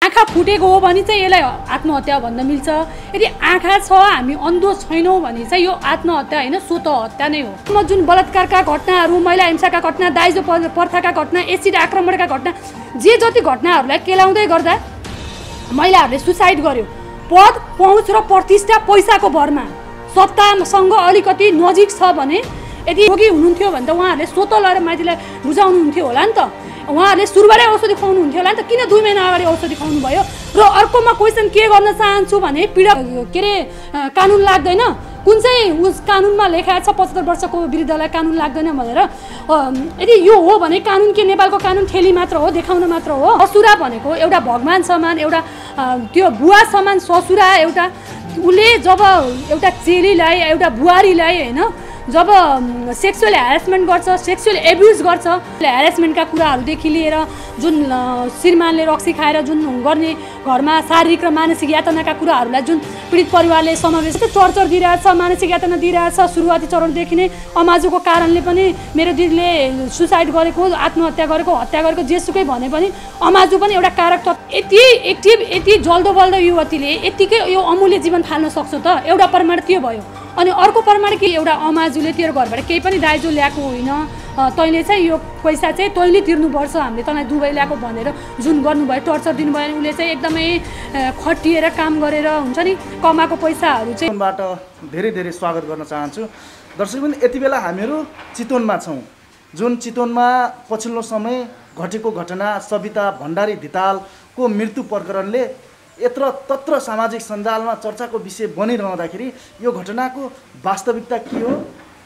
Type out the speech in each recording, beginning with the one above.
आँखा फुटेको हो भने चाहिँ यसलाई आत्महत्या भन्न मिल्छ। यदि आँखा छ हामी अन्धो छैनौँ भने चाहिँ यो आत्महत्या होइन स्वतः हत्या नै हो। जुन बलात्कारका घटनाहरू, महिला हिंसाका घटना, दाइजो प्रथाका घटना, एसिड आक्रमणका घटना, जे जति घटनाहरूलाई केलाउँदै गर्दा महिलाहरूले सुसाइड गर्यो। पद पहुँच र प्रतिष्ठा पैसाको भरमा सत्तासँग अलिकति नजिक छ भने यदि रोगी हुनुहुन्थ्यो भने त उहाँहरूले स्वतः लगेर माइतीलाई बुझाउनुहुन्थ्यो होला नि त। उहाँहरूले सुरुबाटै औषधि खुवाउनुहुन्थ्यो होला नि त। किन 2 महिना अगाडि औषधि खुवाउनु भयो? र अर्कोमा क्वेसन के गर्न चाहन्छु भने पीडा के अरे कानुन लाग्दैन, कुन चाहिँ उस कानुनमा लेखा छ 75 वर्षको विरुद्धलाई कानुन लाग्दैन भनेर। यदि यो हो भने कानुन के नेपालको कानुन ठेली मात्र हो, देखाउन मात्र हो। ससुरा भनेको एउटा भगवान समान, एउटा त्यो बुवा समान ससुरा, एउटा उसले जब एउटा चेलीलाई एउटा बुहारीलाई होइन जब सेक्सुअल ह्यारेसमेन्ट गर्छ, सेक्सुअल एब्युज गर्छ, ह्यारेसमेन्टका कुराहरूदेखि लिएर जुन श्रीमानले रक्सी खाएर जुन गर्ने घरमा शारीरिक र मानसिक यातनाका कुराहरूलाई जुन पीडित परिवारले समावेश टर्चर दिइरहेछ, मानसिक यातना दिइरहेछ। सुरुवाती चरणदेखि नै अमाजुको कारणले पनि मेरो दिदीले सुसाइड गरेको, आत्महत्या गरेको, हत्या गरेको जेसुकै भने पनि अमाजु पनि एउटा कारक तत्व। यति एक्टिभ यति जल्दो बल्दो युवतीले यतिकै यो अमूल्य जीवन फाल्न सक्छ त? एउटा प्रमाण त्यो भयो। अनि अर्को प्रमाण कि एउटा अमाजुले तेरो घरबाट केही पनि दाइजो ल्याएको होइन, तैँले चाहिँ यो पैसा चाहिँ तैँले तिर्नुपर्छ, हामीले तँलाई दुबई ल्याएको भनेर जुन गर्नुभयो, टर्चर दिनुभयो भने उसले चाहिँ एकदमै खटिएर काम गरेर हुन्छ नि कमाएको पैसाहरू चाहिँ। बाट धेरै धेरै स्वागत गर्न चाहन्छु। दर्शकबिन, यति बेला हामीहरू चितवनमा छौँ, जुन चितवनमा पछिल्लो समय घटेको घटना सविता भण्डारी धितालको मृत्यु प्रकरणले यत्र तत्र सामाजिक सञ्जालमा चर्चाको विषय बनिरहँदाखेरि यो घटनाको वास्तविकता के हो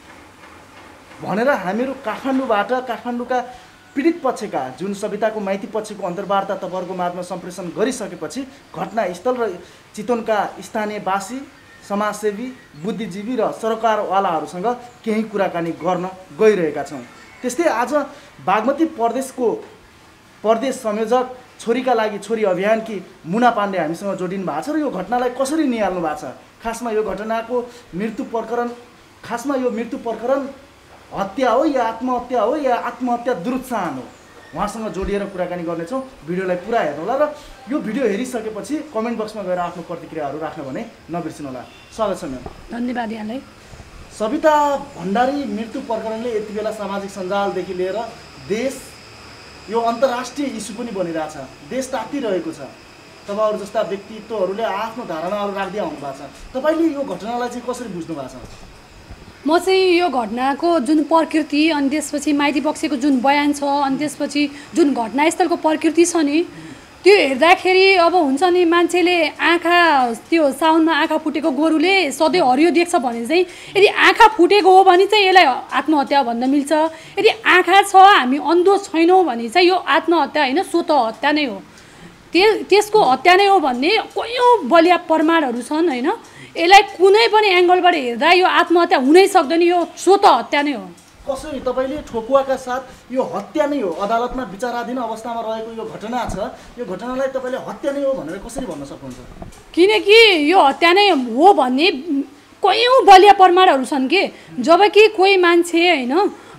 भनेर हामीहरू काठमाडौँका पीडित पक्षका जुन सविताको माइती पक्षको अन्तर्वार्ता तपाईँहरूको माझमा सम्प्रेषण गरिसकेपछि घटनास्थल र चितवनका स्थानीयवासी, समाजसेवी, बुद्धिजीवी र सरकारवालाहरूसँग केही कुराकानी गर्न गइरहेका छौँ। त्यस्तै आज बागमती प्रदेशको प्रदेश संयोजक छोरीका लागि छोरी अभियानकी मुना पाण्डे हामीसँग जोडिनु भएको छ र यो घटनालाई कसरी निहाल्नु भएको छ, खासमा यो घटनाको मृत्यु प्रकरण हत्या हो या आत्महत्या हो या आत्महत्या दुरुत्साहन हो, उहाँसँग जोडिएर कुराकानी गर्नेछौँ। भिडियोलाई पुरा हेर्नुहोला र यो भिडियो हेरिसकेपछि कमेन्ट बक्समा गएर आफ्नो प्रतिक्रियाहरू राख्न भने नबिर्सिनुहोला। स्वागत छ म्याम। धन्यवाद यहाँलाई। सविता भण्डारी मृत्यु प्रकरणले यति बेला सामाजिक सञ्जालदेखि लिएर देश यो अन्तर्राष्ट्रिय इस्यु पनि बनिरहेछ, देश तातिरहेको छ। तपाईँहरू जस्ता व्यक्तित्वहरूले आफ्नो धारणाहरू राख्दै आउनु भएको छ। तपाईँले यो घटनालाई चाहिँ कसरी बुझ्नु भएको छ? म चाहिँ यो घटनाको जुन प्रकृति अनि त्यसपछि माइती पक्षको जुन बयान छ अनि त्यसपछि जुन घटनास्थलको प्रकृति छ नि त्यो हेर्दाखेरि अब हुन्छ नि मान्छेले आँखा त्यो साउनमा आँखा फुटेको गोरुले सधैँ हरियो देख्छ भने चाहिँ यदि आँखा फुटेको हो भने चाहिँ यसलाई आत्महत्या भन्न मिल्छ। यदि आँखा छ हामी अन्धो छैनौँ भने चाहिँ यो आत्महत्या होइन स्वतः हत्या नै हो। त्यसको हत्या नै हो भन्ने कयौँ बलिया प्रमाणहरू छन् होइन। यसलाई कुनै पनि एङ्गलबाट हेर्दा यो आत्महत्या हुनै सक्दैन, यो स्वतः हत्या नै हो। कसरी तपाईँले ठोकुवाका साथ यो हत्या नै हो, अदालतमा विचाराधीन अवस्थामा रहेको यो घटना छ, यो घटनालाई तपाईँले हत्या नै हो भनेर कसरी भन्न सक्नुहुन्छ? किनकि यो हत्या नै हो भन्ने कयौँ बलिया प्रमाणहरू छन् कि जबकि कोही मान्छे होइन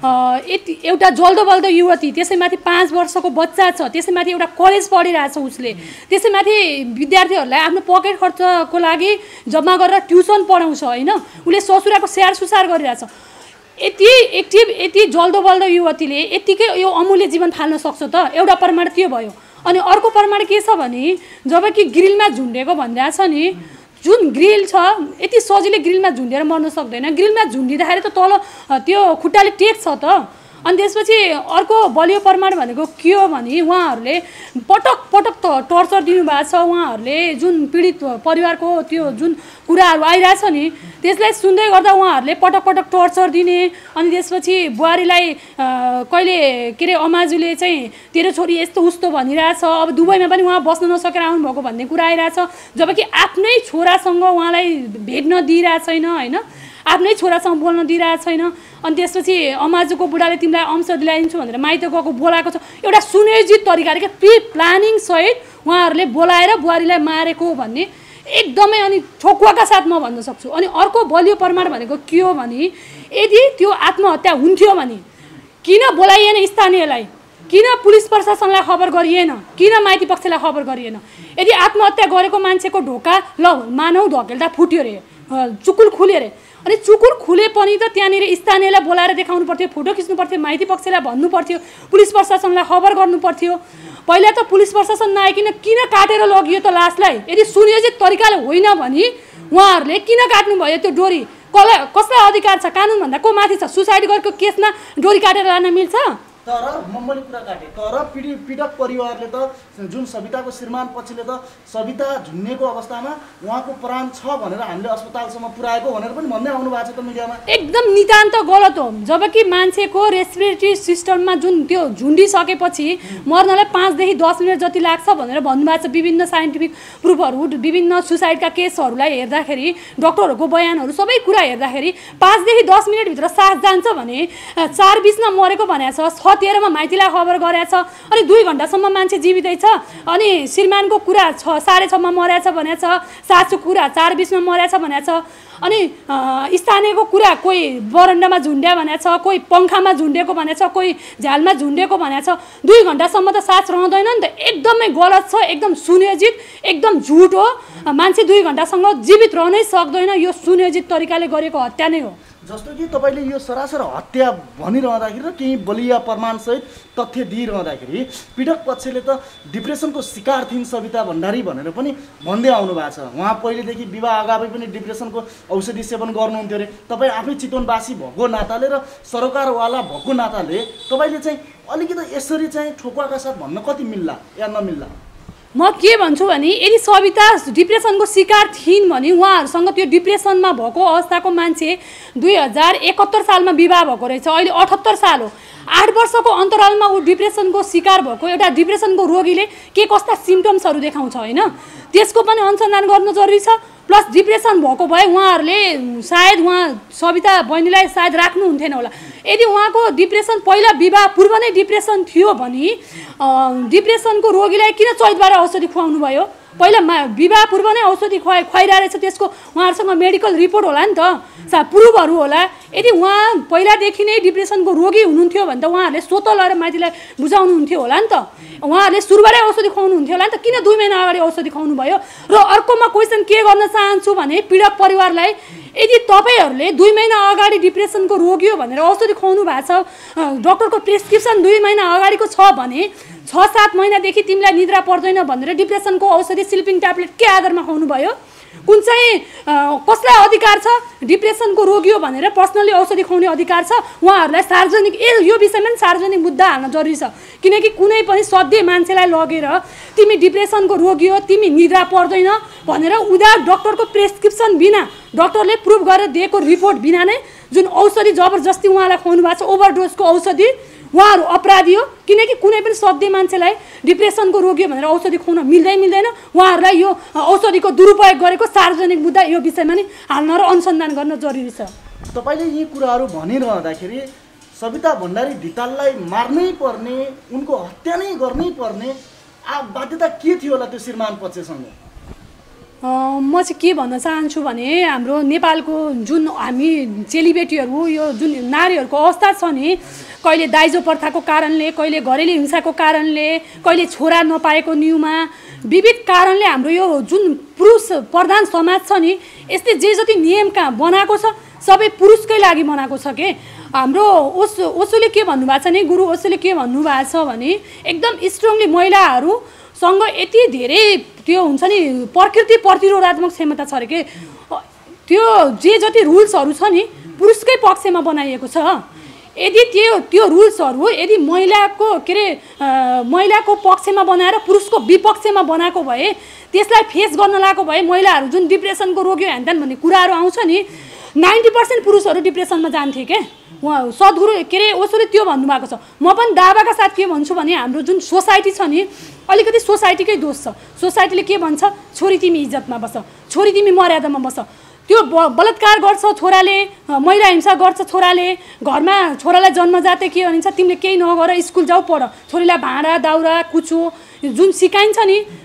एउटा जल्दो बल्दो युवती, त्यसैमाथि 5 वर्षको बच्चा छ, त्यसैमाथि एउटा कलेज पढिरहेछ उसले, त्यसैमाथि विद्यार्थीहरूलाई आफ्नो पकेट खर्चको लागि जम्मा गरेर ट्युसन पढाउँछ होइन, उसले ससुराको स्याहार सुसार गरिरहेछ। यति एक्टिभ यति जल्दो बल्दो युवतीले यतिकै यो अमूल्य जीवन फाल्न सक्छ त? एउटा प्रमाण त्यो भयो। अनि अर्को प्रमाण के छ भने जबकि ग्रिलमा झुन्डेको भनिरहेछ नि, जुन ग्रिल छ यति सजिलै ग्रिलमा झुन्डेर मर्न सक्दैन। ग्रिलमा झुन्डिँदाखेरि त तल त्यो खुट्टाले टेक्छ त। अनि त्यसपछि अर्को बलियो प्रमाण भनेको के हो भने उहाँहरूले पटक पटक टर्चर दिनुभएको छ। उहाँहरूले जुन पीडित परिवारको त्यो जुन कुराहरू आइरहेछ नि त्यसलाई सुन्दै गर्दा उहाँहरूले पटक पटक टर्चर दिने, अनि त्यसपछि बुहारीलाई कहिले के अरे अमाजुले चाहिँ तेरो छोरी यस्तो उस्तो भनिरहेछ, अब दुबईमा पनि उहाँ बस्न नसकेर आउनुभएको भन्ने कुरा आइरहेछ। जबकि आफ्नै छोरासँग उहाँलाई भेट्न दिइरहेको छैन होइन, आफ्नै छोरासँग बोल्न दिइरहेको छैन। अनि त्यसपछि अमाजुको बुढाले तिमीलाई अंश दिलाइदिन्छु भनेर माइत गएको बोलाएको छ। एउटा सुनियोजित तरिकाले क्या प्रि प्लानिङ सहित उहाँहरूले बोलाएर बुहारीलाई मारेको भन्ने एकदमै अनि ठोकुवाका साथ म भन्न सक्छु। अनि अर्को बलियो प्रमाण भनेको के हो भने यदि त्यो आत्महत्या हुन्थ्यो भने किन बोलाइएन स्थानीयलाई, किन पुलिस प्रशासनलाई खबर गरिएन, किन माइती पक्षलाई खबर गरिएन? यदि आत्महत्या गरेको मान्छेको ढोका ल मानव धकेल्दा फुट्यो अरे, चुकुल खुल्यो अरे, अनि चुकुल खुले पनि त त्यहाँनिर स्थानीयलाई बोलाएर देखाउनु पर्थ्यो, फोटो खिच्नु पर्थ्यो, माइती पक्षलाई भन्नु पर्थ्यो, पुलिस प्रशासनलाई खबर गर्नु पर्थ्यो। पहिला त पुलिस प्रशासन नआइकन किन काटेर लगियो त लासलाई? यदि सुनियोजित तरिकाले होइन भने उहाँहरूले किन काट्नु भयो त्यो डोरी? कसलाई अधिकार छ? कानुनभन्दा को माथि छ? सुसाइड गरेको केसमा डोरी काटेर लान मिल्छ? तर मैले कुरा काटेँ, तर पीडक परिवारले त जुन सविताको श्रीमान पक्षले त सविता झुन्नेको अवस्थामा उहाँको प्राण छ भनेर हामीले अस्पतालसम्म पुर्याएको भनेर पनि भन्दै आउनु भएको छ त मिडियामा। एकदम नितान्त गलत हो। जबकि मान्छेको रेस्पिरेटरी सिस्टममा जुन त्यो झुन्डिसकेपछि मर्नलाई 5 देखि 10 मिनट जति लाग्छ भनेर भन्नुभएको छ। विभिन्न साइन्टिफिक प्रुफहरू, विभिन्न सुसाइडका केसहरूलाई हेर्दाखेरि, डक्टरहरूको बयानहरू सबै कुरा हेर्दाखेरि 5 देखि 10 मिनटभित्र सास जान्छ भने 4:20मा मरेको भनेको छ, 6:13 मा माइतीलाई खबर गरेछ, अनि 2 घण्टासम्म मान्छे जीवितै छ। अनि श्रीमानको कुरा 6:30 मा मरेछ भनेछ, सासुको कुरा 4:20 मा मरेछ भनेछ, अनि स्थानीयको कुरा कोही बरन्डामा झुन्ड्या भनेछ, कोही पङ्खामा झुन्डेको भनेछ, कोही झ्यालमा झुन्डेको भनेछ। 2 घण्टासम्म त सास रहँदैन नि त। एकदमै गलत छ, एकदम सुनियोजित, एकदम झुट हो। मान्छे 2 घण्टासँग जीवित रहनै सक्दैन। यो सुनियोजित तरिकाले गरेको हत्या नै हो। जस्तो कि तपाईँले यो सरासर हत्या भनिरहँदाखेरि र केही बलिया प्रमाणसहित तथ्य दिइरहँदाखेरि पीडक पक्षले त डिप्रेसनको शिकार थिइन् सविता भण्डारी भनेर पनि भन्दै आउनु भएको छ। उहाँ पहिलेदेखि विवाह अगावै पनि डिप्रेसनको औषधि सेवन गर्नुहुन्थ्यो अरे। तपाईँ आफै चितवनवासी भएको नाताले र सरोकारवाला भएको नाताले तपाईँले चाहिँ अलिकति यसरी चाहिँ ठोकुवाका साथ भन्न कति मिल्ला या नमिल्ला? म के भन्छु भने यदि सविता डिप्रेसनको शिकार थिइन् भने उहाँहरूसँग त्यो डिप्रेसनमा भएको अवस्थाको मान्छे 2071 सालमा विवाह भएको रहेछ, अहिले 78 साल हो। 8 वर्षको अन्तरालमा ऊ डिप्रेसनको शिकार भएको एउटा डिप्रेसनको रोगीले के कस्ता सिम्पटम्सहरू देखाउँछ होइन, त्यसको पनि अनुसन्धान गर्नु जरुरी छ। प्लस डिप्रेसन भएको भए उहाँहरूले सायद उहाँ सविता बहिनीलाई सायद राख्नुहुन्थेन होला। यदि उहाँको डिप्रेसन पहिला विवाह पूर्व नै डिप्रेसन थियो भने डिप्रेसनको रोगीलाई किन चैतबार औषधि खुवाउनु भयो? पहिला विवाह पूर्व नै औषधि खुवाइरहेको रहेछ, त्यसको उहाँहरूसँग मेडिकल रिपोर्ट होला नि त, प्रुफहरू होला। यदि उहाँ पहिलादेखि नै डिप्रेसनको रोगी हुनुहुन्थ्यो भने त उहाँहरूले स्वत लगेर माइतीलाई बुझाउनुहुन्थ्यो होला नि त, उहाँहरूले सुरुबाटै औषधि खुवाउनुहुन्थ्यो होला नि त। किन 2 महिना अगाडि औषधि खुवाउनु भयो? र अर्कोमा क्वेसन के गर्न चाहन्छु भने पीडक परिवारलाई, यदि तपाईँहरूले 2 महिना अगाडि डिप्रेसनको रोगी हो भनेर औषधि खुवाउनु भएको छ, डक्टरको प्रेस्क्रिप्सन 2 महिना अगाडिको छ भने 6-7 महिनादेखि तिमीलाई निद्रा पर्दैन भनेर डिप्रेसनको औषधि स्लिपिङ ट्याब्लेट के आधारमा खुवाउनु भयो? कुन चाहिँ कसलाई अधिकार छ? डिप्रेसनको रोगी हो भनेर पर्सनली औषधि खुवाउने अधिकार छ उहाँहरूलाई। सार्वजनिक यो विषयमा पनि सार्वजनिक मुद्दा हाल्न जरुरी छ, किनकि कुनै पनि सधैँ मान्छेलाई लगेर तिमी डिप्रेसनको रोगी हो, तिमी निद्रा पर्दैन भनेर उदा डक्टरको प्रेस्क्रिप्सन बिना, डक्टरले प्रुभ गरेर दिएको रिपोर्ट बिना नै जुन औषधि जबरजस्ती उहाँलाई खुवाउनु भएको छ, ओभरडोजको औषधि, उहाँहरू अपराधी हो। किनकि कुनै पनि सधैँ मान्छेलाई डिप्रेसनको रोगी भनेर औषधि खुवाउन मिल्दैन। उहाँहरूलाई यो औषधिको दुरुपयोग गरेको सार्वजनिक मुद्दा यो विषयमा नि हाल्न र अनुसन्धान गर्न जरुरी छ। तपाईँले यी कुराहरू भनिरहँदाखेरि सविता भण्डारी धिताललाई मार्नै पर्ने, उनको हत्या नै गर्नै पर्ने बाध्यता के थियो होला त्यो श्रीमान पक्षसँग? म चाहिँ के भन्न चाहन्छु भने हाम्रो नेपालको जुन हामी चेलीबेटीहरू, यो जुन नारीहरूको अवस्था छ नि, कहिले दाइजो प्रथाको कारणले, कहिले घरेलु हिंसाको कारणले, कहिले छोरा नपाएको न्युमा, विविध कारणले हाम्रो यो जुन पुरुष प्रधान समाज छ नि, यस्तै जे जति नियम बनाएको छ सबै पुरुषकै लागि बनाएको छ के। हाम्रो ओसोले के भन्नुभएको छ नि, गुरु ओसोले के भन्नुभएको छ भने एकदम स्ट्रङली महिलाहरूसँग यति धेरै त्यो हुन्छ नि प्रकृति प्रतिरोधात्मक क्षमता छ अरे के। त्यो जे जति रुल्सहरू छ नि पुरुषकै पक्षमा बनाइएको छ। यदि त्यो रुल्सहरू यदि महिलाको के अरे महिलाको पक्षमा बनाएर पुरुषको विपक्षमा बनाएको भए, त्यसलाई फेस गर्न लागेको भए महिलाहरू जुन डिप्रेसनको रोगी ह्यान्डन भन्ने कुराहरू आउँछ नि, 90% पुरुषहरू डिप्रेसनमा जान्थे के। उहाँ सद्गुरु के अरे ओसोले त्यो भन्नुभएको छ। म पनि दाबाका साथ के भन्छु भने हाम्रो जुन सोसाइटी छ नि, अलिकति सोसाइटीकै दोष छ। सोसाइटीले के भन्छ, छोरी तिमी इज्जतमा बस, छोरी तिमी मर्यादामा बस। त्यो बलात्कार गर्छ छोराले, महिला हिंसा गर्छ छोराले, घरमा छोरालाई जन्मजातै के भनिन्छ, तिमीले केही नगर, स्कुल जाऊ, पढ, छोरीलाई भाँडा दाउरा कुचो जुन सिकाइन्छ नि,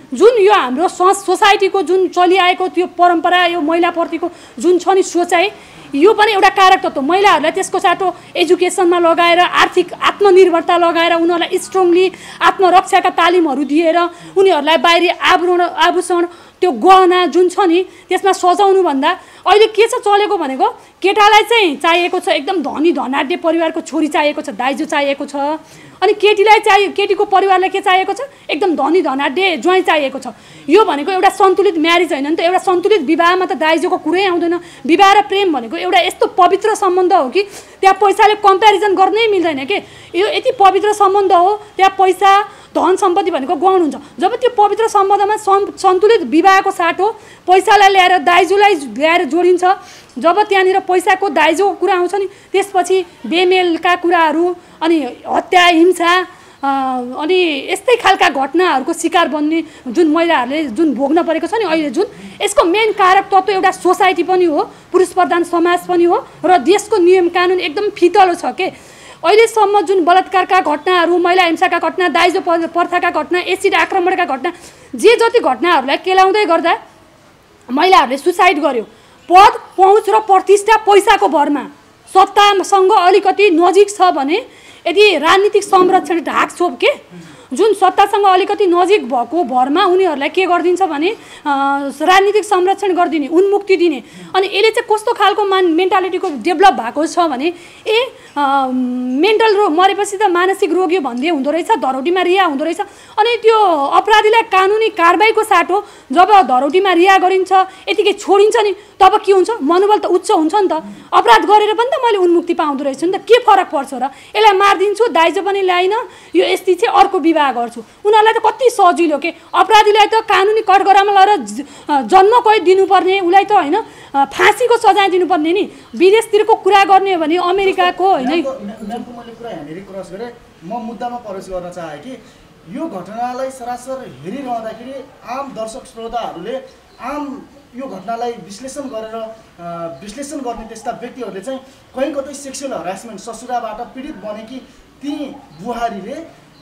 जुन यो हाम्रो सोसाइटीको जुन चलिआएको त्यो परम्परा यो महिलाप्रतिको जुन छ नि सोचाइ यो पनि एउटा कारक तत्त्व महिलाहरूलाई त्यसको साटो एजुकेसनमा लगाएर आर्थिक आत्मनिर्भरता लगाएर उनीहरूलाई स्ट्रङली आत्मरक्षाका तालिमहरू दिएर उनीहरूलाई बाहिरी आभूषण त्यो गहना जुन छ नि त्यसमा सजाउनु भन्दा अहिले के छ चलेको भनेको केटालाई चाहिँ चाहिएको छ एकदम धनी धनाढ्य परिवारको छोरी चाहिएको छ दाइजो चाहिएको छ अनि केटीको परिवारलाई के चाहिएको छ एकदम धनी धनाढ्य ज्वाइँ चाहिएको छ यो भनेको एउटा सन्तुलित म्यारिज होइन नि त एउटा सन्तुलित विवाहमा त दाइजोको कुरै आउँदैन विवाह र प्रेम भनेको एउटा यस्तो पवित्र सम्बन्ध हो कि त्यहाँ पैसाले कम्पेरिजन गर्नै मिल्दैन के यो यति पवित्र सम्बन्ध हो त्यहाँ पैसा धन सम्पत्ति भनेको गौण हुन्छ जब त्यो पवित्र सम्बन्धमा सन्तुलित विवाहको साटो पैसालाई ल्याएर दाइजोलाई ल्याएर जोडिन्छ जब त्यहाँनिर पैसाको दाइजोको कुरा आउँछ नि त्यसपछि बेमेलका कुराहरू अनि हत्या हिंसा अनि यस्तै खालका घटनाहरूको शिकार बन्ने जुन महिलाहरूले जुन भोग्न परेको छ नि अहिले जुन यसको मेन कारक तत्त्व एउटा सोसाइटी पनि हो पुरुष प्रधान समाज पनि हो र देशको नियम कानुन एकदम फितलो छ के अहिलेसम्म जुन बलात्कारका घटनाहरू महिला हिंसाका घटना दाइजो प्रथाका घटना एसिड आक्रमणका घटना जे जति घटनाहरूलाई केलाउँदै गर्दा महिलाहरूले सुसाइड गर्यो पद पहुँच र प्रतिष्ठा पैसाको भरमा सत्तासँग अलिकति नजिक छ भने यदि राजनीतिक संरक्षण ढाकछोप के जुन सत्तासँग अलिकति नजिक भएको भरमा उनीहरूलाई के गरिदिन्छ भने राजनीतिक संरक्षण गरिदिने उन्मुक्ति दिने अनि यसले चाहिँ कस्तो खालको मेन्टालिटीको डेभलप भएको छ भने मेन्टल रोग मरेपछि त मानसिक रोगी भन्दै हुँदो रहेछ धरौटीमा रिहा हुँदो रहेछ अनि त्यो अपराधीलाई कानुनी कारबाहीको साटो जब धरौटीमा रिहा गरिन्छ यतिकै छोडिन्छ नि तब के हुन्छ मनोबल त उच्च हुन्छ नि त अपराध गरेर पनि त मैले उन्मुक्ति पाउँदो रहेछु नि त के फरक पर्छ र यसलाई मारिदिन्छु दाइजो पनि ल्याइन यो यस्तै चाहिँ अर्को विवाह गर्छु उनीहरूलाई त कति सजिलो के अपराधीलाई त कानुनी कठघरामा लगेर जन्म कैद दिनुपर्ने उसलाई त होइन फाँसीको सजाय दिनुपर्ने नि विदेशतिरको कुरा गर्ने हो भने अमेरिकाको होइन मैले कुरा यहाँनिर क्रस गरेँ म मुद्दामा प्रवेश गर्न चाहेँ कि यो घटनालाई सरासर हेरिरहँदाखेरि आम दर्शक श्रोताहरूले आम यो घटनालाई विश्लेषण गर्ने त्यस्ता व्यक्तिहरूले चाहिँ कहीँ कतै सेक्सुअल हरासमेन्ट ससुराबाट पीडित बनेकी ती बुहारीले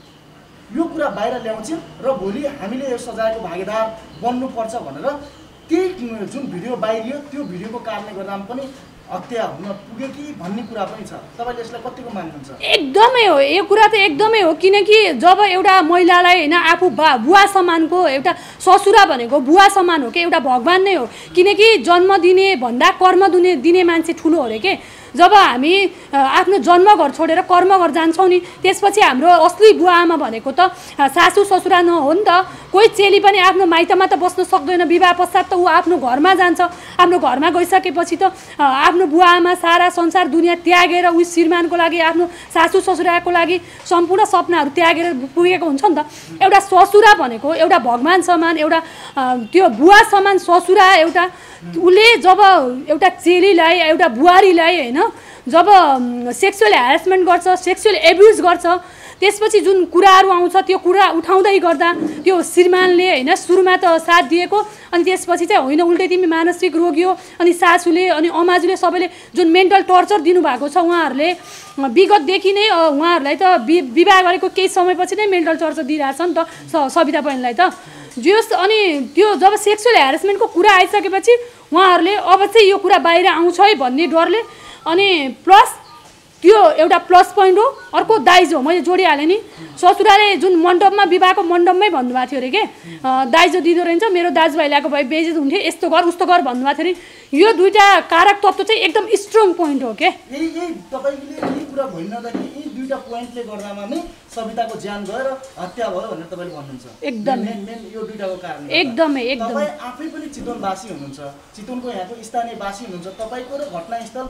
यो कुरा बाहिर ल्याउँछन् र भोलि हामीले यो सजायको भागीदार बन्नुपर्छ भनेर त्यही जुन भिडियो बाहिरियो त्यो भिडियोको कारणले गर्दा पनि हत्या हुन पुग्यो कि भन्ने कुरा पनि छ तपाईले यसलाई कतिको मान्नुहुन्छ एकदमै हो यो कुरा त एकदमै हो किनकि जब एउटा महिलालाई हैन आफू बुवा समानको एउटा ससुरा भनेको बुवा समान हो के एउटा भगवान नै हो किनकि जन्म दिने भन्दा कर्म दिने मान्छे ठुलो हो रे के जब हामी आफ्नो जन्मघर छोडेर कर्मघर जान्छौँ नि त्यसपछि हाम्रो असली बुवा आमा भनेको त सासू ससुरा न हो नि त कोही चेली पनि आफ्नो माइतमा त बस्न सक्दैन विवाह पश्चात त ऊ आफ्नो घरमा जान्छ आफ्नो घरमा गइसकेपछि त आफ्नो बुवा आमा सारा संसार दुनियाँ त्यागेर उस श्रीमानको लागि आफ्नो सासू ससुराको लागि सम्पूर्ण सपनाहरू त्यागेर पुगेको हुन्छ नि त एउटा ससुरा भनेको एउटा भगवान समान एउटा त्यो बुवा समान ससुरा एउटा उसले जब एउटा चेलीलाई एउटा बुहारीलाई हैन जब सेक्सुअल ह्यारासमेन्ट गर्छ सेक्सुअल एब्युज गर्छ त्यसपछि जुन कुराहरू आउँछ त्यो कुरा उठाउँदै गर्दा त्यो श्रीमानले हैन सुरुमा त साथ दिएको अनि त्यसपछि चाहिँ होइन उल्टै तिमी मानसिक रोगी हो अनि सासूले अनि अमाजुले सबैले जुन मेन्टल टर्चर दिनुभएको छ उहाँहरूले विगतदेखि नै उहाँहरूलाई त विवाह गरेको केही समयपछि नै मेन्टल टर्चर दिइरहेछ नि त सविता बहिनीलाई त जस अनि त्यो जब सेक्सुअल ह्यारासमेन्टको कुरा आइसकेपछि उहाँहरूले अब चाहिँ यो कुरा बाहिर आउँछ है भन्ने डरले अनि प्लस त्यो एउटा प्लस पोइन्ट हो अर्को दाइजो मैले जोडिहालेँ नि ससुराले जुन मण्डपमा विवाहको मण्डपमै भन्नुभएको थियो अरे के दाइजो दिँदो रहेछ मेरो दाजुभाइ ल्याएको भए बेइज्जत हुन्थ्यो यस्तो गर उस्तो गर भन्नुभएको थियो नि यो दुईटा कारक तत्त्व चाहिँ एकदम स्ट्रङ पोइन्ट हो के यही तपाईले यही कुरा भनिरहँदाखेरि यी दुईटा पोइन्टले गर्दामा नै सविताको ज्यान गयो र हत्या भयो भनेर तपाईले भन्नुहुन्छ एकदम मेन यो दुईटाको कारण एकदमै तपाई आफै पनि चितवनवासी हुनुहुन्छ चितवनको यहाँको स्थानीयवासी हुनुहुन्छ तपाईको र घटनास्थल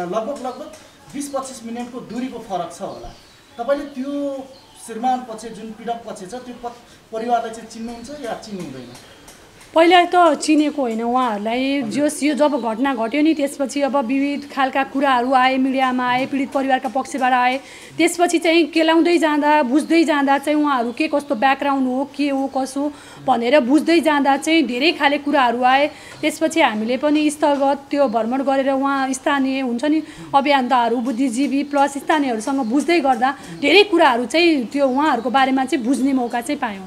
लगभग 20-25 मिनेटको दूरीको फरक छ होला तपाईले त्यो श्रीमान पक्ष जुन पीडक पक्ष छ त्यो परिवारलाई चाहिँ चिन्नुहुन्छ या चिन्नु हुँदैन पहिला त चिनेको होइन उहाँहरूलाई। यो जब घटना घट्यो नि त्यसपछि अब विविध खालका कुराहरू आए, मिडियामा आए, पीडित परिवारका पक्षबाट आए। त्यसपछि चाहिँ केलाउँदै जाँदा बुझ्दै जाँदा चाहिँ उहाँहरू के कस्तो ब्याकग्राउन्ड हो, के हो कसो भनेर बुझ्दै जाँदा चाहिँ धेरै खाले कुराहरू आए। त्यसपछि हामीले पनि स्थलगत त्यो भ्रमण गरेर उहाँ स्थानीय हुन्छ नि अभियन्ताहरू, बुद्धिजीवी प्लस स्थानीयहरूसँग बुझ्दै गर्दा धेरै कुराहरू चाहिँ त्यो उहाँहरूको बारेमा चाहिँ बुझ्ने मौका चाहिँ पायौँ।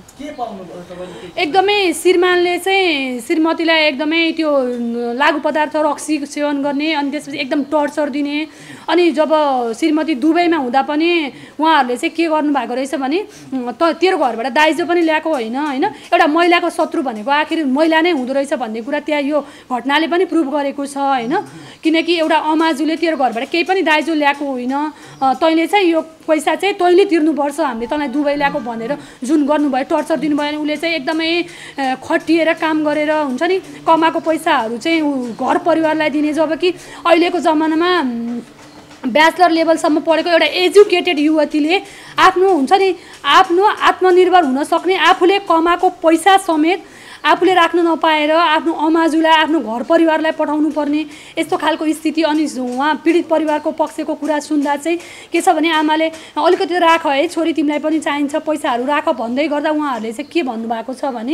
एकदमै श्रीमानले चाहिँ श्रीमतीलाई एकदमै त्यो लागु पदार्थ रक्सी सेवन गर्ने, अनि त्यसपछि एकदम टर्चर दिने। अनि जब श्रीमती दुबईमा हुँदा पनि उहाँहरूले चाहिँ के गर्नुभएको रहेछ भने तेरो घरबाट दाइजो पनि ल्याएको होइन एउटा महिलाको शत्रु भनेको आखिर महिला नै हुँदो रहेछ भन्ने कुरा त्यहाँ यो घटनाले पनि प्रुभ गरेको छ होइन। किनकि एउटा अमाजुले तेरो घरबाट केही पनि दाइजो ल्याएको होइन, तैँले चाहिँ यो पैसा चाहिँ तैँले तिर्नुपर्छ, हामीले तँलाई दुबई ल्याएको भनेर जुन गर्नुभयो, टर्चर दिनुभयो भने उसले चाहिँ एकदमै खटिएर काम गरेर हुन्छ नि कमाएको पैसाहरू चाहिँ घर परिवारलाई दिने। जबकि अहिलेको जमानामा ब्याचलर लेभलसम्म पढेको एउटा एजुकेटेड युवतीले आफ्नो हुन्छ नि आफ्नो आत्मनिर्भर हुन सक्ने, आफूले कमाएको पैसा समेत आफूले राख्न नपाएर आफ्नो अमाजुलाई आफ्नो घर परिवारलाई पठाउनु पर्ने यस्तो खालको स्थिति। अनि उहाँ पीडित परिवारको पक्षको कुरा सुन्दा चाहिँ के छ भने आमाले अलिकति राख है छोरी, तिमीलाई पनि चाहिन्छ पैसाहरू राख भन्दै गर्दा उहाँहरूले चाहिँ के भन्नुभएको छ भने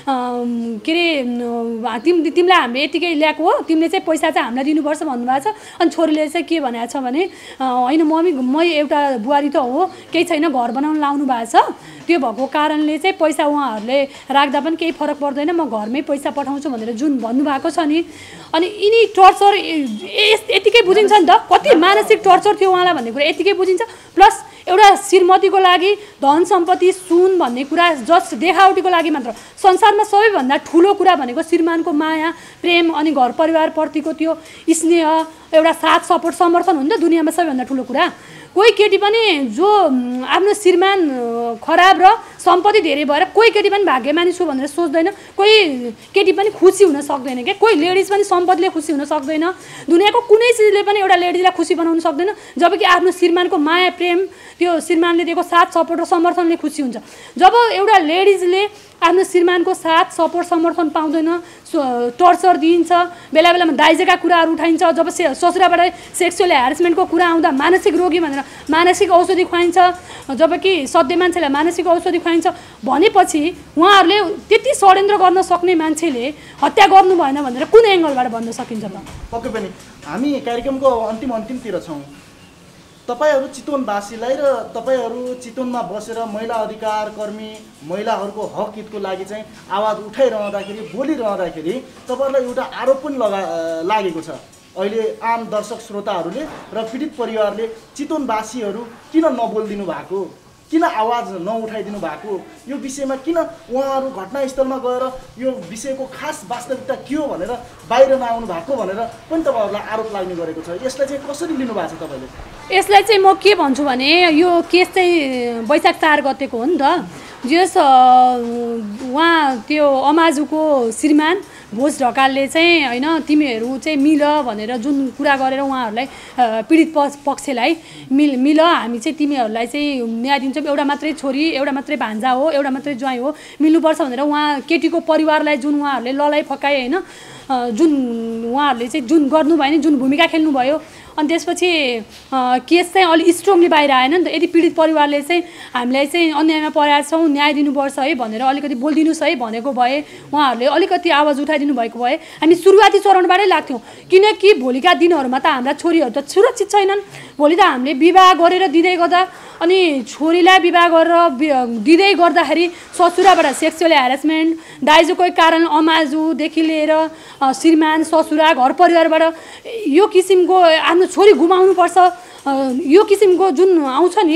के अरे तिमीलाई हामीले यतिकै ल्याएको हो, तिमीले चाहिँ पैसा चाहिँ हामीलाई दिनुपर्छ भन्नुभएको छ। अनि छोरीले चाहिँ के भनेको छ भने होइन मम्मी, मै एउटा बुहारी त हो, केही छैन, घर बनाउन लाउनु भएको छ, त्यो भएको कारणले चाहिँ पैसा उहाँहरूले राख्दा पनि केही फरक पर्दैन, म घरमै पैसा पठाउँछु भनेर जुन भन्नुभएको छ नि। अनि यिनी टर्चर यतिकै बुझिन्छ नि त, कति मानसिक टर्चर थियो उहाँलाई भन्ने कुरा यतिकै बुझिन्छ। प्लस एउटा श्रीमतीको लागि धन सम्पत्ति सुन भन्ने कुरा जस्ट देखावटीको लागि मात्र, संसारमा सबैभन्दा ठुलो कुरा भनेको श्रीमानको माया प्रेम अनि घर परिवारप्रतिको त्यो स्नेह, एउटा साथ सपोर्ट समर्थन हो नि त दुनियाँमा सबैभन्दा ठुलो कुरा। कोही केटी पनि जो आफ्नो श्रीमान खराब र सम्पत्ति धेरै भएर कोही केटी पनि भाग्यमानी छु भनेर सोच्दैन, कोही केटी पनि खुसी हुन सक्दैन क्या, कोही लेडिज पनि सम्पत्तिले खुसी हुन सक्दैन, दुनियाँको कुनै चिजले पनि एउटा लेडिजलाई खुसी बनाउन सक्दैन। जबकि आफ्नो श्रीमानको माया प्रेम त्यो श्रीमानले दिएको साथ सपोर्ट र समर्थनले खुसी हुन्छ। जब एउटा लेडिजले आफ्नो श्रीमानको साथ सपोर्ट समर्थन पाउँदैन, टर्चर दिइन्छ, बेला बेलामा दाइजेका कुराहरू उठाइन्छ, जब ससुराबाट सेक्सुअल ह्यारेसमेन्टको कुरा आउँदा मानसिक रोगी भनेर मानसिक औषधि खुवाइन्छ, जबकि सधैँ मान्छेलाई मानसिक औषधि खुवाइन्छ भनेपछि उहाँहरूले त्यति षड्यन्त्र गर्न सक्ने मान्छेले हत्या गर्नु भएन भनेर कुन एङ्गलबाट भन्न सकिन्छ त? पक्कै पनि हामी कार्यक्रमको अन्तिमतिर छौँ। तपाईहरू चितवनवासीलाई र तपाईहरू चितवनमा बसेर महिला अधिकार कर्मी महिलाहरूको हक हितको लागि चाहिँ आवाज उठाइरहँदाखेरि बोलिरहँदाखेरि तपाईहरूलाई एउटा आरोप पनि लागेको छ। अहिले आम दर्शक श्रोताहरूले र पीडित परिवारले चितवनवासीहरू किन नबोलिदिनु भएको, किन आवाज नउठाइदिनु भएको, यो विषयमा किन उहाँहरू घटनास्थलमा गएर यो विषयको खास वास्तविकता के हो भनेर बाहिर नआउनु भएको भनेर पनि तपाईँहरूलाई आरोप लाग्ने गरेको छ। यसलाई चाहिँ कसरी लिनु भएको छ तपाईँले? यसलाई चाहिँ म के भन्छु भने यो केस चाहिँ वैशाख 4 गतेको हो नि त। जस उहाँ त्यो अमाजुको श्रीमान भोज ढकालले चाहिँ होइन तिमीहरू चाहिँ मिल भनेर जुन कुरा गरेर उहाँहरूलाई पीडित पक्षलाई मिल हामी चाहिँ तिमीहरूलाई चाहिँ न्याय दिन्छौँ, एउटा मात्रै छोरी एउटा मात्रै भान्जा हो, एउटा मात्रै ज्वाइँ हो, मिल्नुपर्छ भनेर उहाँ केटीको परिवारलाई जुन उहाँहरूले ललाइ फकाए होइन, जुन उहाँहरूले चाहिँ जुन गर्नुभयो नि, जुन भूमिका खेल्नुभयो। अनि त्यसपछि केस चाहिँ अलिक स्ट्रङली बाहिर आएन नि त। यदि पीडित परिवारले चाहिँ हामीलाई चाहिँ अन्यायमा परेका छौँ, न्याय दिनुपर्छ है भनेर अलिकति बोलिदिनुहोस् है भनेको भए, उहाँहरूले अलिकति आवाज उठाइदिनु भएको भए हामी सुरुवाती चरणबाटै लाग्थ्यौँ। किनकि भोलिका दिनहरूमा त हाम्रा छोरीहरू त सुरक्षित छैनन्। भोलि त हामीले विवाह गरेर दिँदै गर्दा अनि छोरीलाई विवाह गरेर दिँदै गर्दाखेरि ससुराबाट सेक्सुअल ह्यारेसमेन्ट, दाइजोकै कारण अमाजुदेखि लिएर श्रीमान ससुरा घर परिवारबाट यो किसिमको आफ्नो छोरी गुमाउनुपर्छ यो किसिमको जुन आउँछ नि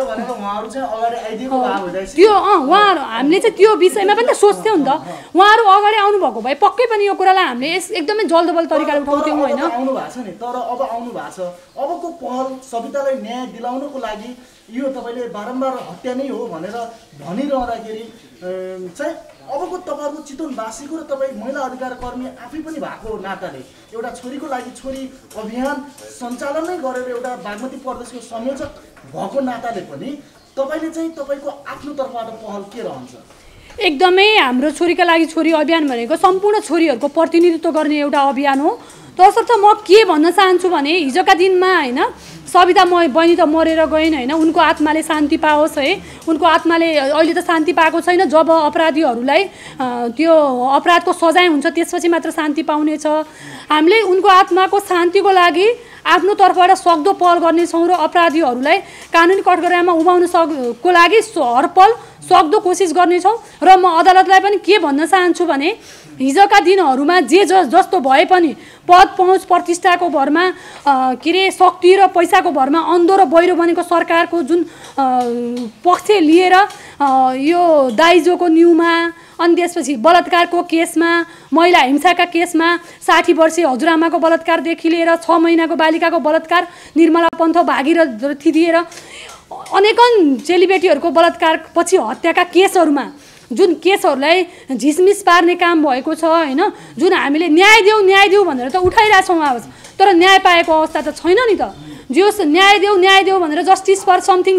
त्यो उहाँहरू हामीले चाहिँ त्यो विषयमा पनि त सोच्थ्यौँ नि त। उहाँहरू अगाडि आउनुभएको भए पक्कै पनि यो कुरालाई हामीले एकदमै जल्दबल तरिकाले उठाउँथ्यौँ होइन। आउनु भएको छ नि, तर अब आउनु भएको छ। अबको पहल सवितालाई न्याय दिलाउनको लागि यो तपाईँले बारम्बार हत्या नै हो भनेर भनिरहँदाखेरि चाहिँ अबको तपाईँहरूको चितवनवासीको र तपाईँ महिला अधिकार कर्मी आफै पनि भएको नाताले एउटा छोरीको लागि छोरी अभियान सञ्चालन नै गरेर एउटा बागमती प्रदेशको संयोजक भएको नाताले पनि तपाईँले चाहिँ तपाईँको आफ्नो तर्फबाट पहल के रहन्छ? एकदमै हाम्रो छोरीका लागि छोरी अभियान भनेको सम्पूर्ण छोरीहरूको प्रतिनिधित्व गर्ने एउटा अभियान हो। तसर्थ म के भन्न चाहन्छु भने हिजोका दिनमा होइन सविता बहिनी त मरेर गइन् होइन, उनको आत्माले शान्ति पाओस् है। उनको आत्माले अहिले त शान्ति पाएको छैन, जब अपराधीहरूलाई त्यो अपराधको सजाय हुन्छ त्यसपछि मात्र शान्ति पाउनेछ। हामीले उनको आत्माको शान्तिको लागि आफ्नो तर्फबाट सक्दो पहल गर्नेछौँ र अपराधीहरूलाई कानुनी कठघरामा उभाउनको लागि हरपल सक्दो कोसिस गर्नेछौँ। र म अदालतलाई पनि के भन्न चाहन्छु भने हिजोका दिनहरूमा जस्तो भए पनि पद पहुँच प्रतिष्ठाको भरमा के अरे शक्ति र पैसाको भरमा अन्धो र बहिरो बनेको सरकारको जुन पक्ष लिएर यो दाइजोको न्युमा अनि त्यसपछि बलात्कारको केसमा, महिला हिंसाका केसमा 60 वर्षीय हजुरआमाको बलात्कारदेखि लिएर 6 महिनाको बालिकाको बलात्कार, निर्मला पन्थ भागीरथी दिएर अनेकन चेलीबेटीहरूको बलात्कार पछि हत्याका केसहरूमा जुन केसहरूलाई झिसमिस पार्ने काम भएको छ होइन, जुन हामीले न्याय देऊ भनेर त उठाइरहेछौँ आवाज, तर न्याय पाएको अवस्था त छैन नि त। जोस् न्याय देऊ भनेर जस्टिस फर समथिङ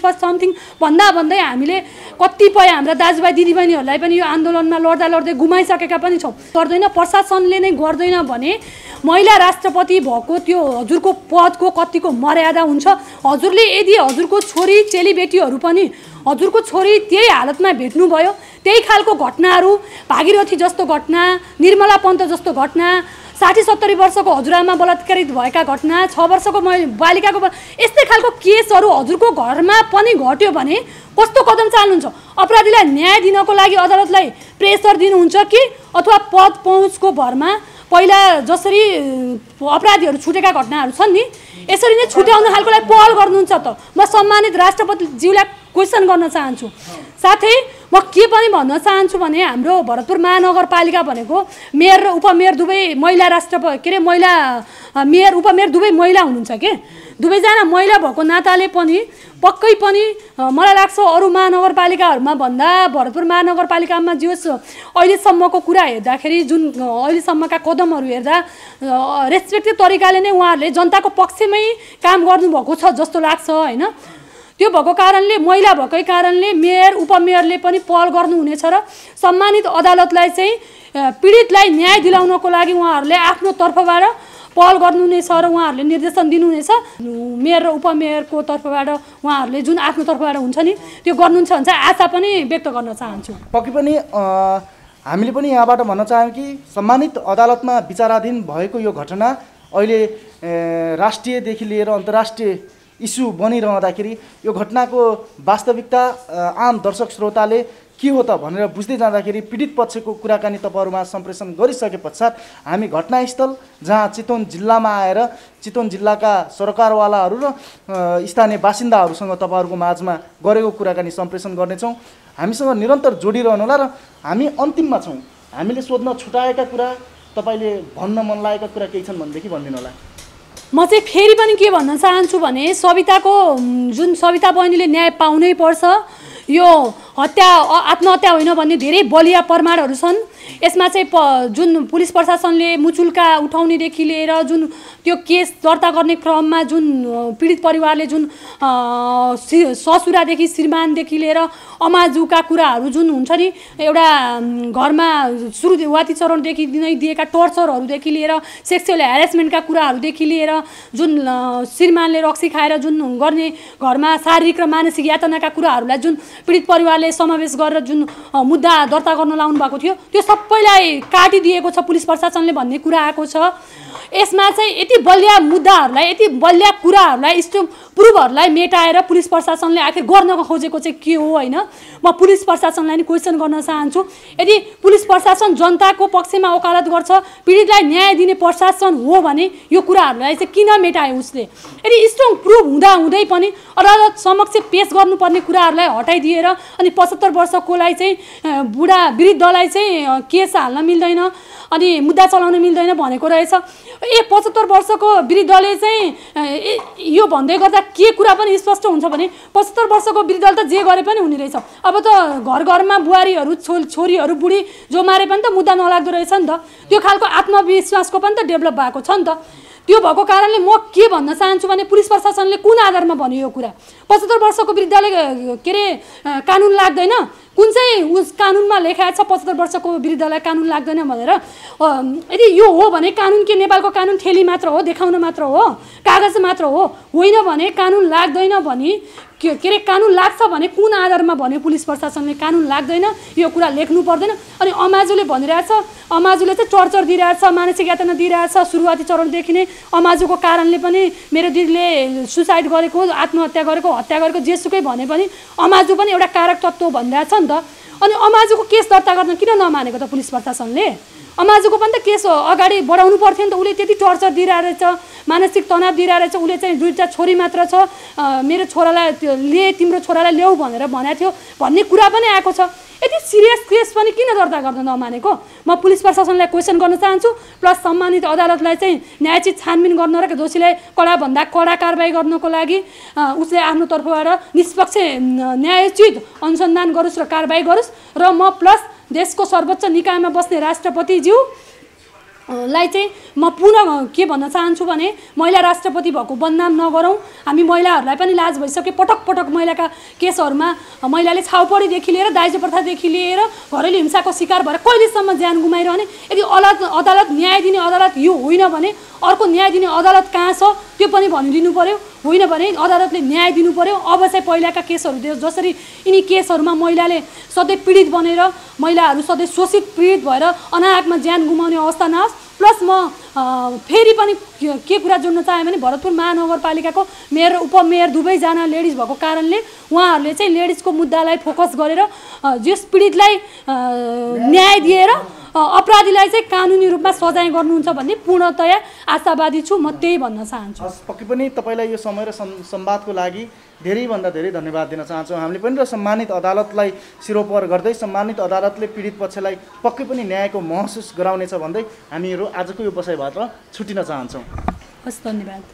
भन्दै हामीले कतिपय हाम्रा दाजुभाइ दिदीबहिनीहरूलाई पनि यो आन्दोलनमा लड्दै गुमाइसकेका पनि छौँ। गर्दैन, प्रशासनले नै गर्दैन भने महिला राष्ट्रपति भएको त्यो हजुरको पदको कतिको मर्यादा हुन्छ। हजुरले यदि हजुरको छोरी चेलीबेटीहरू पनि हजुरको छोरी त्यही हालतमा भेट्नुभयो, त्यही खालको घटनाहरू, भागीरथी जस्तो घटना, निर्मला पन्त जस्तो घटना, 60-70 वर्षको हजुरआमा बलात्कारित भएका घटना, 6 वर्षको बालिकाको यस्तै खालको केसहरू हजुरको घरमा पनि घट्यो भने कस्तो कदम चाल्नुहुन्छ? अपराधीलाई न्याय दिनको लागि अदालतलाई प्रेसर दिनुहुन्छ कि अथवा पद पहुँचको भरमा पहिला जसरी अपराधीहरू छुटेका घटनाहरू छन् नि यसरी नै छुट्याउन खालकोलाई पहल गर्नुहुन्छ त? म सम्मानित राष्ट्रपतिज्यूलाई क्वेसन गर्न चाहन्छु। साथै म के पनि भन्न चाहन्छु भने हाम्रो भरतपुर महानगरपालिका भनेको मेयर र उपमेयर दुवै महिला महिला मेयर उपमेयर दुवै महिला हुनुहुन्छ के। दुवैजना महिला भएको नाताले पनि पक्कै पनि मलाई लाग्छ अरू महानगरपालिकाहरूमा भन्दा भरतपुर महानगरपालिकामा जोस् अहिलेसम्मको कुरा हेर्दाखेरि, जुन अहिलेसम्मका कदमहरू हेर्दा रेस्पेक्टिभ तरिकाले नै उहाँहरूले जनताको पक्षमै काम गर्नुभएको छ जस्तो लाग्छ होइन। त्यो भएको कारणले, महिला भएकै कारणले मेयर उपमेयरले पनि पहल गर्नुहुनेछ र सम्मानित अदालतलाई चाहिँ पीडितलाई न्याय दिलाउनको लागि उहाँहरूले आफ्नो तर्फबाट पहल गर्नुहुनेछ र उहाँहरूले निर्देशन दिनुहुनेछ। मेयर र उपमेयरको तर्फबाट उहाँहरूले जुन आफ्नो तर्फबाट हुन्छ नि त्यो गर्नुहुन्छ भने चाहिँ आशा पनि व्यक्त गर्न चाहन्छु। पक्कै पनि हामीले पनि यहाँबाट भन्न चाहौँ कि सम्मानित अदालतमा विचाराधीन भएको यो घटना अहिले राष्ट्रियदेखि लिएर अन्तर्राष्ट्रिय इस्यु बनिरहँदाखेरि यो घटनाको वास्तविकता आम दर्शक श्रोताले के हो त भनेर बुझ्दै जाँदाखेरि पीडित पक्षको कुराकानी तपाईँहरूमा सम्प्रेषण गरिसके पश्चात हामी घटनास्थल जहाँ चितवन जिल्लामा आएर चितवन जिल्लाका सरकारवालाहरू र स्थानीय बासिन्दाहरूसँग तपाईँहरूको माझमा गरेको कुराकानी सम्प्रेषण गर्नेछौँ। हामीसँग निरन्तर जोडिरहनुहोला र हामी अन्तिममा छौँ। हामीले सोध्न छुटाएका कुरा, तपाईँले भन्न मन लागेका कुरा केही छन् भनेदेखि भनिदिनु होला। म चाहिँ फेरि पनि के भन्न चाहन्छु भने सविता बहिनीले न्याय पाउनै पर्छ। यो आत्महत्या होइन भन्ने धेरै बलिया प्रमाणहरू छन्। यसमा चाहिँ जुन पुलिस प्रशासनले मुचुल्का उठाउनेदेखि लिएर जुन त्यो केस दर्ता गर्ने क्रममा जुन पीडित परिवारले जुन ससुरादेखि श्रीमानदेखि लिएर अमाजुका कुराहरू जुन हुन्छ नि, एउटा घरमा सुरुवाती चरणदेखि नै दिएका टर्चरहरूदेखि लिएर सेक्सुअल ह्यारेसमेन्टका कुराहरूदेखि लिएर जुन श्रीमानले रक्सी खाएर जुन गर्ने घरमा शारीरिक र मानसिक यातनाका कुराहरूलाई जुन पीडित परिवारले समावेश गरेर जुन मुद्दा दर्ता गर्न लाउनु भएको थियो त्यो सबैलाई काटिदिएको छ पुलिस प्रशासनले भन्ने कुरा आएको छ। यसमा चाहिँ यति बलिया मुद्दाहरूलाई, यति बलिया कुराहरूलाई, प्रुफहरूलाई मेटाएर पुलिस प्रशासनले आखिर गर्न खोजेको चाहिँ के हो होइन। म पुलिस प्रशासनलाई नि क्वेसन गर्न चाहन्छु। यदि पुलिस प्रशासन जनताको पक्षमा वकालत गर्छ, पीडितलाई न्याय दिने प्रशासन हो भने यो कुराहरूलाई चाहिँ किन मेटायो उसले? यदि स्ट्रङ प्रुफ हुँदै पनि अदालत समक्ष पेश गर्नुपर्ने कुराहरूलाई हटाइदिएर अनि 75 वर्षकोलाई चाहिँ बुढा वृद्धलाई चाहिँ केस हाल्न मिल्दैन अनि मुद्दा चलाउन मिल्दैन भनेको रहेछ। 75 वर्षको वृद्धले चाहिँ यो भन्दै गर्दा के कुरा पनि स्पष्ट हुन्छ भने 75 वर्षको वृद्धले त जे गरे पनि हुने रहेछ। अब त घरमा बुहारीहरू छोरीहरू बुढी जो मारे पनि त मुद्दा नलाग्दो रहेछ नि त। त्यो खालको आत्मविश्वासको पनि त डेभलप भएको छ नि त। त्यो भएको कारणले म के भन्न चाहन्छु भने पुलिस प्रशासनले कुन आधारमा भन्यो यो कुरा? 75 वर्षको वृद्धले के अरे कानुन लाग्दैन, कुन चाहिँ उस कानुनमा लेखाएको छ 75 वर्षको विरुद्धलाई कानुन लाग्दैन भनेर। यदि यो हो भने कानुन के नेपालको कानुन थेली मात्र हो, देखाउन मात्र हो, कागज मात्र हो, होइन भने कानुन लाग्दैन भने के अरे कानुन लाग्छ भने कुन आधारमा भन्यो पुलिस प्रशासनले कानुन लाग्दैन यो कुरा लेख्नु पर्दैन। अनि अमाजुले भनिरहेछ, अमाजुले चाहिँ टर्चर दिइरहेछ, मानसिक यातना दिइरहेछ सुरुवाती चरणदेखि नै। अमाजुको कारणले पनि मेरो दिदीले सुसाइड गरेको, आत्महत्या गरेको, हत्या गरेको जेसुकै भने पनि अमाजु पनि एउटा कारक तत्त्व भनिरहेछ नि त। अनि अमाजुको केस दर्ता गर्न किन नमानेको त पुलिस प्रशासनले? अमाजुको पनि त केस अगाडि बढाउनु पर्थ्यो नि त। उसले त्यति टर्चर दिइरहेछ, मानसिक तनाव दिइरहेछ, उसले चाहिँ 2टा छोरी मात्र छ, मेरो छोरालाई तिम्रो छोरालाई ल्याऊ भनेर भनेको थियो भन्ने कुरा पनि आएको छ। यति सिरियस केस पनि किन दर्ता गर्न नमानेको? म पुलिस प्रशासनलाई क्वेसन गर्न चाहन्छु, प्लस सम्मानित अदालतलाई चाहिँ न्यायोचित छानबिन गर्न र दोषीलाई कडाभन्दा कडा कारबाही गर्नको लागि उसले आफ्नो तर्फबाट निष्पक्ष न्यायोचित अनुसन्धान गरोस् र कारबाही गरोस्। र म प्लस देशको सर्वोच्च निकायमा बस्ने राष्ट्रपतिज्यू लाई चाहिँ म पुनः के भन्न चाहन्छु भने महिला राष्ट्रपति भएको बदनाम नगरौँ। हामी महिलाहरूलाई पनि लाज भइसक्यो। पटक पटक महिलाका केसहरूमा महिलाले छाउपडीदेखि लिएर दाइजो प्रथादेखि लिएर घरेलु हिंसाको शिकार भएर कहिलेसम्म ज्यान गुमाइरहने? यदि अदालत न्याय दिने अदालत यो होइन भने अर्को न्याय दिने अदालत कहाँ छ त्यो पनि भनिदिनु पर्यो। होइन भने अदालतले न्याय दिनु पर्यो। अब चाहिँ पहिलाका केसहरू जसरी यिनी केसहरूमा महिलाले सधैँ पीडित बनेर, महिलाहरू सधैँ शोषित पीडित भएर अनाहकमा ज्यान गुमाउने अवस्था नहोस्। प्लस म फेरि पनि के कुरा जोड्न चाहेँ भने भरतपुर महानगरपालिकाको मेयर र उपमेयर दुवैजना लेडिज भएको कारणले उहाँहरूले चाहिँ लेडिजको मुद्दालाई फोकस गरेर जस पीडितलाई न्याय दिएर अपराधीलाई चाहिँ कानुनी रूपमा सजाय गर्नुहुन्छ भन्ने पूर्णतया आशावादी छु। म त्यही भन्न चाहन्छु। पक्कै पनि तपाईँलाई यो समय र संवादको लागि धेरैभन्दा धेरै धन्यवाद दिन चाहन्छौँ। हामीले पनि र सम्मानित अदालतलाई सिरोपर गर्दै सम्मानित अदालतले पीडित पक्षलाई पक्कै पनि न्यायको महसुस गराउनेछ भन्दै हामीहरू आजको यो बसाइबाट छुटिन चाहन्छौँ। हस्, धन्यवाद।